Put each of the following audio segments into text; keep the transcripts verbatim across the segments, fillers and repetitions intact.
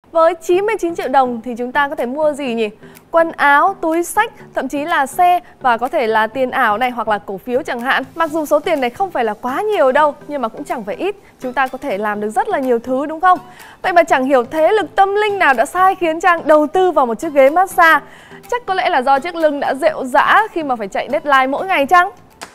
Với chín mươi chín triệu đồng thì chúng ta có thể mua gì nhỉ? Quần áo, túi xách, thậm chí là xe và có thể là tiền ảo này hoặc là cổ phiếu chẳng hạn. Mặc dù số tiền này không phải là quá nhiều đâu, nhưng mà cũng chẳng phải ít. Chúng ta có thể làm được rất là nhiều thứ đúng không? Vậy mà chẳng hiểu thế lực tâm linh nào đã sai khiến Trang đầu tư vào một chiếc ghế massage. Chắc có lẽ là do chiếc lưng đã rệu rã khi mà phải chạy deadline mỗi ngày chăng?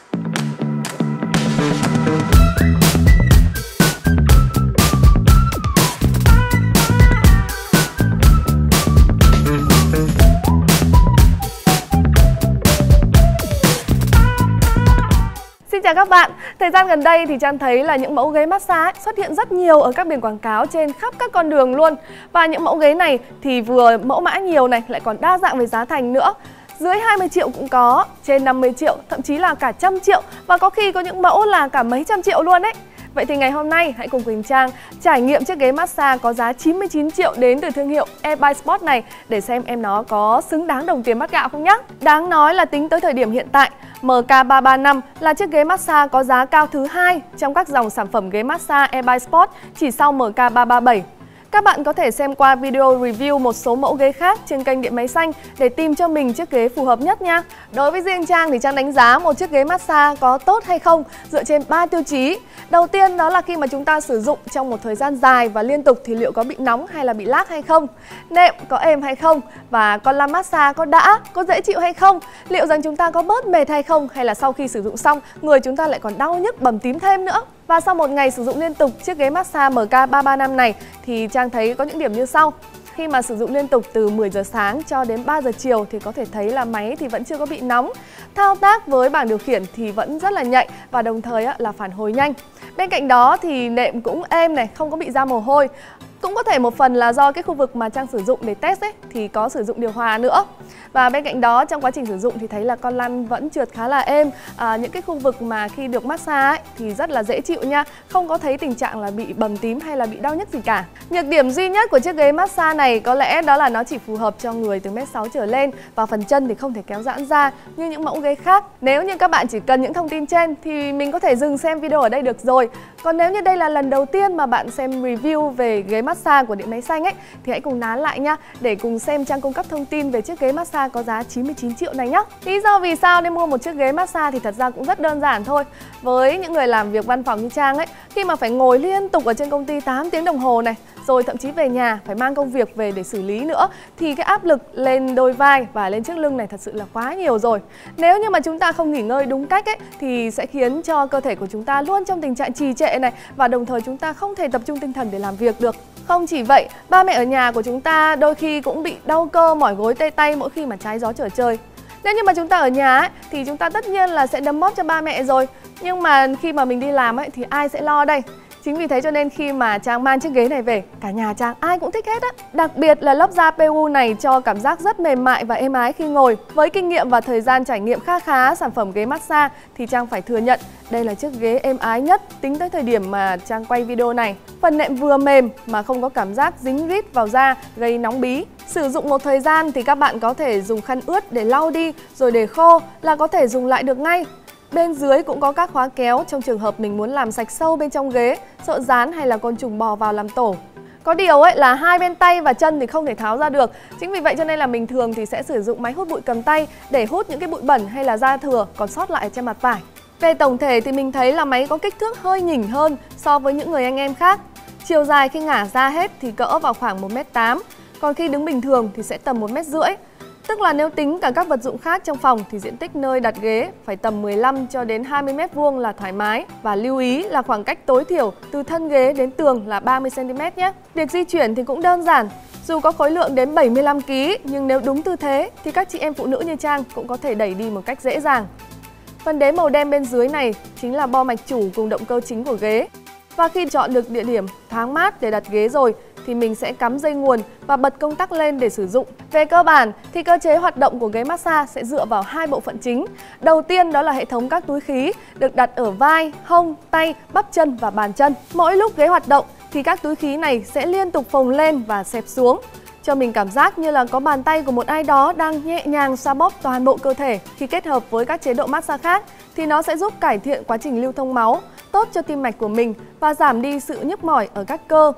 Xin chào các bạn, thời gian gần đây thì Trang thấy là những mẫu ghế massage xuất hiện rất nhiều ở các biển quảng cáo trên khắp các con đường luôn. Và những mẫu ghế này thì vừa mẫu mã nhiều này, lại còn đa dạng về giá thành nữa. Dưới hai mươi triệu cũng có, trên năm mươi triệu, thậm chí là cả trăm triệu và có khi có những mẫu là cả mấy trăm triệu luôn đấy. Vậy thì ngày hôm nay hãy cùng Quỳnh Trang trải nghiệm chiếc ghế massage có giá chín mươi chín triệu đến từ thương hiệu Airby Sport này để xem em nó có xứng đáng đồng tiền bát gạo không nhé. Đáng nói là tính tới thời điểm hiện tại, M K ba ba năm là chiếc ghế massage có giá cao thứ hai trong các dòng sản phẩm ghế massage Airby Sport, chỉ sau M K ba ba bảy. Các bạn có thể xem qua video review một số mẫu ghế khác trên kênh Điện Máy Xanh để tìm cho mình chiếc ghế phù hợp nhất nha. Đối với riêng Trang thì Trang đánh giá một chiếc ghế massage có tốt hay không dựa trên ba tiêu chí. Đầu tiên đó là khi mà chúng ta sử dụng trong một thời gian dài và liên tục thì liệu có bị nóng hay là bị lác hay không, nệm có êm hay không, và con lăn massage có đã, có dễ chịu hay không, liệu rằng chúng ta có bớt mệt hay không, hay là sau khi sử dụng xong người chúng ta lại còn đau nhức bầm tím thêm nữa. Và sau một ngày sử dụng liên tục chiếc ghế massage M K ba ba năm này thì Trang thấy có những điểm như sau. Khi mà sử dụng liên tục từ mười giờ sáng cho đến ba giờ chiều thì có thể thấy là máy thì vẫn chưa có bị nóng. Thao tác với bảng điều khiển thì vẫn rất là nhạy và đồng thời là phản hồi nhanh. Bên cạnh đó thì nệm cũng êm này, không có bị ra mồ hôi. Cũng có thể một phần là do cái khu vực mà Trang sử dụng để test ấy thì có sử dụng điều hòa nữa. Và bên cạnh đó trong quá trình sử dụng thì thấy là con lăn vẫn trượt khá là êm. à, Những cái khu vực mà khi được massage ấy, thì rất là dễ chịu nha. Không có thấy tình trạng là bị bầm tím hay là bị đau nhức gì cả. Nhược điểm duy nhất của chiếc ghế massage này có lẽ đó là nó chỉ phù hợp cho người từ mét sáu trở lên. Và phần chân thì không thể kéo giãn ra như những mẫu ghế khác. Nếu như các bạn chỉ cần những thông tin trên thì mình có thể dừng xem video ở đây được rồi. Còn nếu như đây là lần đầu tiên mà bạn xem review về ghế massage của Điện Máy Xanh ấy thì hãy cùng nán lại nha, để cùng xem Trang cung cấp thông tin về chiếc ghế massage có giá chín mươi chín triệu này nhé. Lý do vì sao nên mua một chiếc ghế massage thì thật ra cũng rất đơn giản thôi. Với những người làm việc văn phòng như Trang ấy, khi mà phải ngồi liên tục ở trên công ty tám tiếng đồng hồ này, rồi thậm chí về nhà phải mang công việc về để xử lý nữa, thì cái áp lực lên đôi vai và lên chiếc lưng này thật sự là quá nhiều rồi. Nếu như mà chúng ta không nghỉ ngơi đúng cách ấy thì sẽ khiến cho cơ thể của chúng ta luôn trong tình trạng trì trệ này, và đồng thời chúng ta không thể tập trung tinh thần để làm việc được. Không chỉ vậy, ba mẹ ở nhà của chúng ta đôi khi cũng bị đau cơ, mỏi gối, tê tay mỗi khi mà trái gió trở trời. Nếu như mà chúng ta ở nhà ấy, thì chúng ta tất nhiên là sẽ đấm bóp cho ba mẹ rồi. Nhưng mà khi mà mình đi làm ấy, thì ai sẽ lo đây? Chính vì thế cho nên khi mà Trang mang chiếc ghế này về, cả nhà Trang ai cũng thích hết á. Đặc biệt là lớp da pê u này cho cảm giác rất mềm mại và êm ái khi ngồi. Với kinh nghiệm và thời gian trải nghiệm khá khá sản phẩm ghế massage thì Trang phải thừa nhận đây là chiếc ghế êm ái nhất tính tới thời điểm mà Trang quay video này. Phần nệm vừa mềm mà không có cảm giác dính rít vào da gây nóng bí. Sử dụng một thời gian thì các bạn có thể dùng khăn ướt để lau đi, rồi để khô là có thể dùng lại được ngay. Bên dưới cũng có các khóa kéo trong trường hợp mình muốn làm sạch sâu bên trong ghế, sợ dán hay là côn trùng bò vào làm tổ. Có điều ấy là hai bên tay và chân thì không thể tháo ra được. Chính vì vậy cho nên là mình thường thì sẽ sử dụng máy hút bụi cầm tay để hút những cái bụi bẩn hay là da thừa còn sót lại trên mặt vải. Về tổng thể thì mình thấy là máy có kích thước hơi nhỉnh hơn so với những người anh em khác. Chiều dài khi ngả ra hết thì cỡ vào khoảng một mét tám, còn khi đứng bình thường thì sẽ tầm một mét rưỡi. Tức là nếu tính cả các vật dụng khác trong phòng thì diện tích nơi đặt ghế phải tầm mười lăm cho đến hai mươi mét vuông là thoải mái. Và lưu ý là khoảng cách tối thiểu từ thân ghế đến tường là ba mươi xăng ti mét nhé. Việc di chuyển thì cũng đơn giản. Dù có khối lượng đến bảy mươi lăm ki lô gam nhưng nếu đúng tư thế thì các chị em phụ nữ như Trang cũng có thể đẩy đi một cách dễ dàng. Phần đế màu đen bên dưới này chính là bo mạch chủ cùng động cơ chính của ghế. Và khi chọn được địa điểm thoáng mát để đặt ghế rồi thì mình sẽ cắm dây nguồn và bật công tắc lên để sử dụng. Về cơ bản thì cơ chế hoạt động của ghế massage sẽ dựa vào hai bộ phận chính. Đầu tiên đó là hệ thống các túi khí được đặt ở vai, hông, tay, bắp chân và bàn chân. Mỗi lúc ghế hoạt động thì các túi khí này sẽ liên tục phồng lên và xẹp xuống, cho mình cảm giác như là có bàn tay của một ai đó đang nhẹ nhàng xoa bóp toàn bộ cơ thể. Khi kết hợp với các chế độ massage khác thì nó sẽ giúp cải thiện quá trình lưu thông máu, tốt cho tim mạch của mình và giảm đi sự nhức mỏi ở các cơ.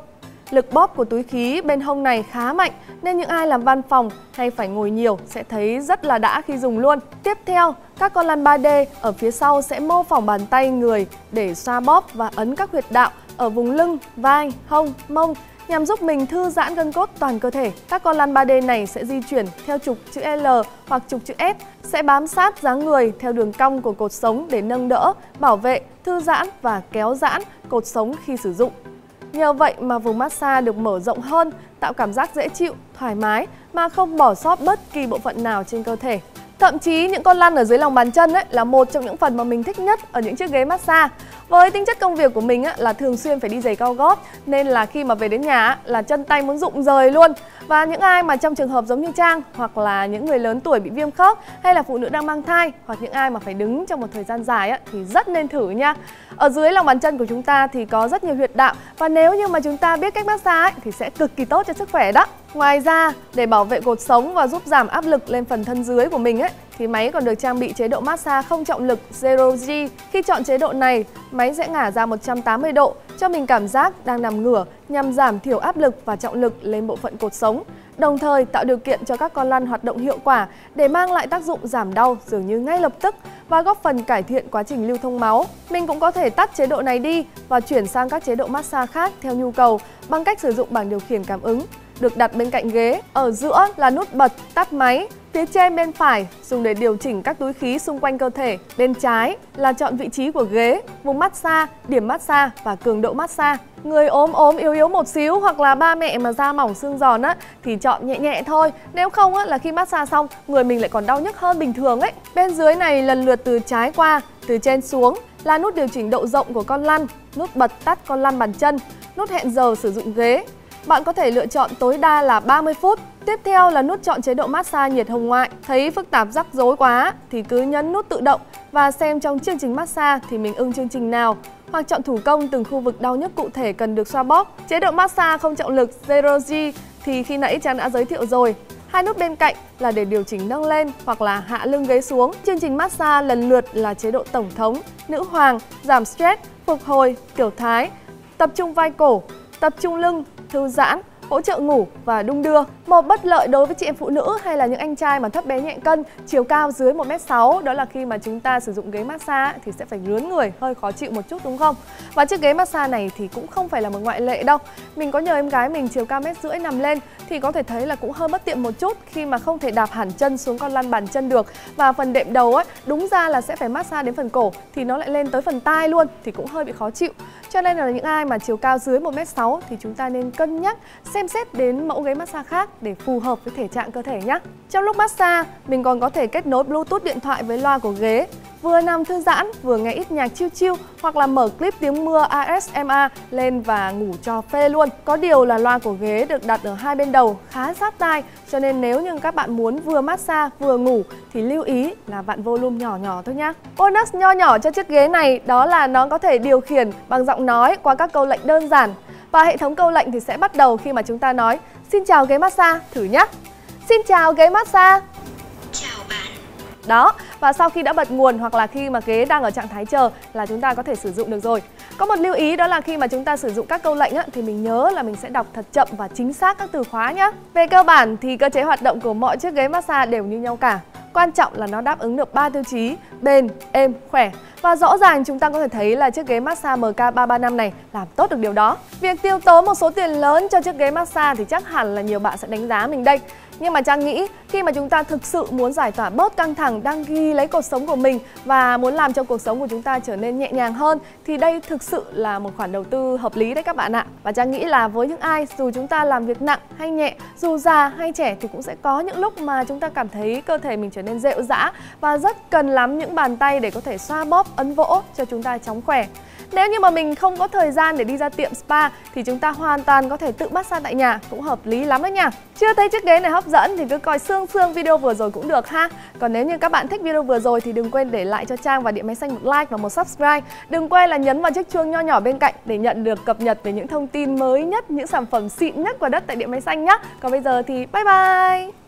Lực bóp của túi khí bên hông này khá mạnh nên những ai làm văn phòng hay phải ngồi nhiều sẽ thấy rất là đã khi dùng luôn. Tiếp theo, các con lăn ba D ở phía sau sẽ mô phỏng bàn tay người để xoa bóp và ấn các huyệt đạo ở vùng lưng, vai, hông, mông nhằm giúp mình thư giãn gân cốt toàn cơ thể. Các con lăn ba D này sẽ di chuyển theo trục chữ L hoặc trục chữ S, sẽ bám sát dáng người theo đường cong của cột sống để nâng đỡ, bảo vệ, thư giãn và kéo giãn cột sống khi sử dụng. Nhờ vậy mà vùng massage được mở rộng hơn, tạo cảm giác dễ chịu, thoải mái mà không bỏ sót bất kỳ bộ phận nào trên cơ thể. Thậm chí những con lăn ở dưới lòng bàn chân ấy là một trong những phần mà mình thích nhất ở những chiếc ghế massage. Với tính chất công việc của mình ấy, là thường xuyên phải đi giày cao gót nên là khi mà về đến nhà ấy, là chân tay muốn rụng rời luôn. Và những ai mà trong trường hợp giống như Trang hoặc là những người lớn tuổi bị viêm khớp hay là phụ nữ đang mang thai hoặc những ai mà phải đứng trong một thời gian dài ấy, thì rất nên thử nha. Ở dưới lòng bàn chân của chúng ta thì có rất nhiều huyệt đạo và nếu như mà chúng ta biết cách massage ấy, thì sẽ cực kỳ tốt cho sức khỏe đó. Ngoài ra, để bảo vệ cột sống và giúp giảm áp lực lên phần thân dưới của mình ấy, thì máy còn được trang bị chế độ massage không trọng lực Zero G. Khi chọn chế độ này, máy sẽ ngả ra một trăm tám mươi độ cho mình cảm giác đang nằm ngửa nhằm giảm thiểu áp lực và trọng lực lên bộ phận cột sống, đồng thời tạo điều kiện cho các con lăn hoạt động hiệu quả để mang lại tác dụng giảm đau dường như ngay lập tức và góp phần cải thiện quá trình lưu thông máu. Mình cũng có thể tắt chế độ này đi và chuyển sang các chế độ massage khác theo nhu cầu bằng cách sử dụng bảng điều khiển cảm ứng được đặt bên cạnh ghế. Ở giữa là nút bật tắt máy. Phía trên bên phải dùng để điều chỉnh các túi khí xung quanh cơ thể. Bên trái là chọn vị trí của ghế, vùng massage, điểm massage và cường độ massage. Người ốm ốm yếu yếu một xíu hoặc là ba mẹ mà da mỏng xương giòn á thì chọn nhẹ nhẹ thôi. Nếu không á là khi massage xong người mình lại còn đau nhức hơn bình thường ấy. Bên dưới này lần lượt từ trái qua, từ trên xuống là nút điều chỉnh độ rộng của con lăn, nút bật tắt con lăn bàn chân, nút hẹn giờ sử dụng ghế. Bạn có thể lựa chọn tối đa là ba mươi phút. Tiếp theo là nút chọn chế độ massage nhiệt hồng ngoại. Thấy phức tạp rắc rối quá thì cứ nhấn nút tự động và xem trong chương trình massage thì mình ưng chương trình nào, hoặc chọn thủ công từng khu vực đau nhức cụ thể cần được xoa bóp. Chế độ massage không trọng lực Zero G thì khi nãy Trang đã giới thiệu rồi. Hai nút bên cạnh là để điều chỉnh nâng lên hoặc là hạ lưng ghế xuống. Chương trình massage lần lượt là chế độ tổng thống, nữ hoàng, giảm stress, phục hồi, tiểu thái, tập trung vai cổ, tập trung lưng, thư giãn, hỗ trợ ngủ và đung đưa. Một bất lợi đối với chị em phụ nữ hay là những anh trai mà thấp bé nhẹ cân, chiều cao dưới một mét sáu đó là khi mà chúng ta sử dụng ghế massage thì sẽ phải rướn người, hơi khó chịu một chút đúng không? Và chiếc ghế massage này thì cũng không phải là một ngoại lệ đâu. Mình có nhờ em gái mình chiều cao mét rưỡi nằm lên thì có thể thấy là cũng hơi bất tiện một chút khi mà không thể đạp hẳn chân xuống con lăn bàn chân được. Và phần đệm đầu ấy, đúng ra là sẽ phải massage đến phần cổ thì nó lại lên tới phần tai luôn thì cũng hơi bị khó chịu. Cho nên là những ai mà chiều cao dưới một mét sáu thì chúng ta nên cân nhắc xem xét đến mẫu ghế massage khác để phù hợp với thể trạng cơ thể nhé. Trong lúc massage, mình còn có thể kết nối Bluetooth điện thoại với loa của ghế, vừa nằm thư giãn, vừa nghe ít nhạc chill chill hoặc là mở clip tiếng mưa A S M R lên và ngủ cho phê luôn. Có điều là loa của ghế được đặt ở hai bên đầu khá sát tai, cho nên nếu như các bạn muốn vừa massage vừa ngủ thì lưu ý là vặn volume nhỏ nhỏ thôi nhá. Bonus nho nhỏ cho chiếc ghế này đó là nó có thể điều khiển bằng giọng nói qua các câu lệnh đơn giản. Và hệ thống câu lệnh thì sẽ bắt đầu khi mà chúng ta nói xin chào ghế massage, thử nhé. Xin chào ghế massage. Chào bạn. Đó, và sau khi đã bật nguồn hoặc là khi mà ghế đang ở trạng thái chờ là chúng ta có thể sử dụng được rồi. Có một lưu ý đó là khi mà chúng ta sử dụng các câu lệnh á, thì mình nhớ là mình sẽ đọc thật chậm và chính xác các từ khóa nhé. Về cơ bản thì cơ chế hoạt động của mọi chiếc ghế massage đều như nhau cả. Quan trọng là nó đáp ứng được ba tiêu chí bền, êm, khỏe. Và rõ ràng chúng ta có thể thấy là chiếc ghế massage M K ba ba năm này làm tốt được điều đó. Việc tiêu tốn một số tiền lớn cho chiếc ghế massage thì chắc hẳn là nhiều bạn sẽ đánh giá mình đây. Nhưng mà Trang nghĩ khi mà chúng ta thực sự muốn giải tỏa bớt căng thẳng đang ghi lấy cột sống của mình và muốn làm cho cuộc sống của chúng ta trở nên nhẹ nhàng hơn thì đây thực sự là một khoản đầu tư hợp lý đấy các bạn ạ. Và Trang nghĩ là với những ai dù chúng ta làm việc nặng hay nhẹ, dù già hay trẻ thì cũng sẽ có những lúc mà chúng ta cảm thấy cơ thể mình trở nên rệu rã và rất cần lắm những bàn tay để có thể xoa bóp, ấn vỗ cho chúng ta chóng khỏe. Nếu như mà mình không có thời gian để đi ra tiệm spa thì chúng ta hoàn toàn có thể tự massage tại nhà, cũng hợp lý lắm đấy nha. Chưa thấy chiếc ghế này hấp dẫn thì cứ coi xương xương video vừa rồi cũng được ha. Còn nếu như các bạn thích video vừa rồi thì đừng quên để lại cho Trang và Điện Máy Xanh một like và một subscribe. Đừng quên là nhấn vào chiếc chuông nho nhỏ bên cạnh để nhận được cập nhật về những thông tin mới nhất, những sản phẩm xịn nhất của đất tại Điện Máy Xanh nhé. Còn bây giờ thì bye bye!